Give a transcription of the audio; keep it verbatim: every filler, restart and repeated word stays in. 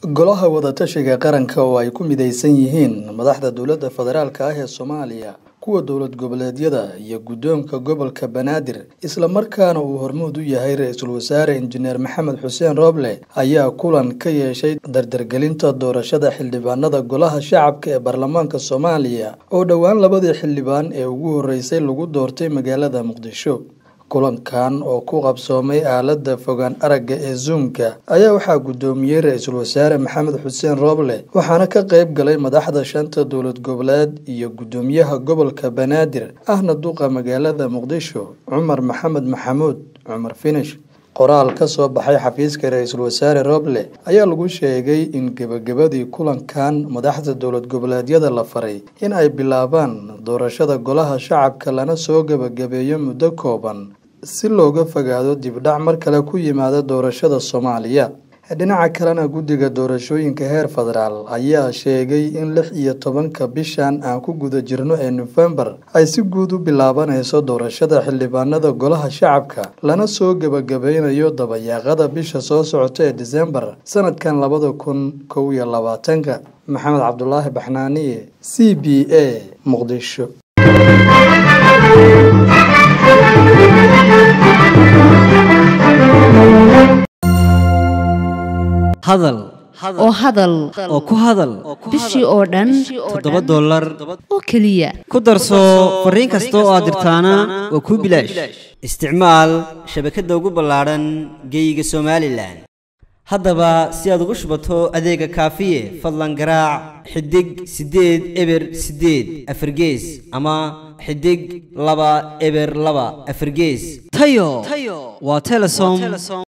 golaha wadatashiga qaranka oo ay ku midaysan yihiin madaxda dowladda federaalka ah ee Soomaaliya kuwa dowlad goboleedyada iyo guddoonka gobolka Banaadir isla markaana uu hormuud u yahay ra'iisul wasaare injineer Maxamed Xuseen Roble ayaa kulan ka yeeshay dardargelinta doorashada xildhibaanada golaha shacabka ee baarlamaanka Soomaaliya oo dhawaan labadii xildhibaan ee ugu horeysay lagu doortay magaalada Muqdisho. kulankan oo ku qabsoomay aaladda fogaan aragga ee Zoom-ka ayaa waxaa gudoomiyay ra'iisul wasaare Maxamed Xuseen Roble waxaana ka qayb galay madaxda shanta dowlad goboleed iyo gudoomiyaha gobolka Banaadir ahna duqa magaalada Muqdisho Cumar Maxamed Maxamuud Cumar Finish. qoraal ka soo baxay xafiiska ra'iisul wasaare Roble ayaa lagu sheegay in gabagabadii kulankan madaxda dowlad goboleedyada la faray in ay bilaabaan doorashada golaha shacabka lana soo gabagabeeyo muddo kooban si looga fogaado dib dhac mar kale ku yimaada doorashada Soomaaliya. dhinaca kalena guddiga doorashooyinka heer federaal ayaa sheegay in lix iyo tobanka bishan aan ku guda jirno ee November ay si guud u bilaabanayso doorashada xildhibaanada golaha shacabka lana soo gabagabeynayo dabayaaqada bisha soo socota ee December sanadkan labada kun kow iyo labaatanka. Maxamed Cabdullaahi Baxnaaniye, C B A, Muqdisho. hadal oo hadal oo ku hadal bishii oo dhan toddoba dollar oo kaliya ku darso fariin kasta oo aad dirtaana waa ku bilaash isticmaal shabakadda ugu ballaaran geyga Soomaaliland. haddaba si aad ugu shubato adeega kaafiye fadlan garaac xidig sideed eber sideed afargees ama xidig laba eber laba afargees tayo waa Telesom.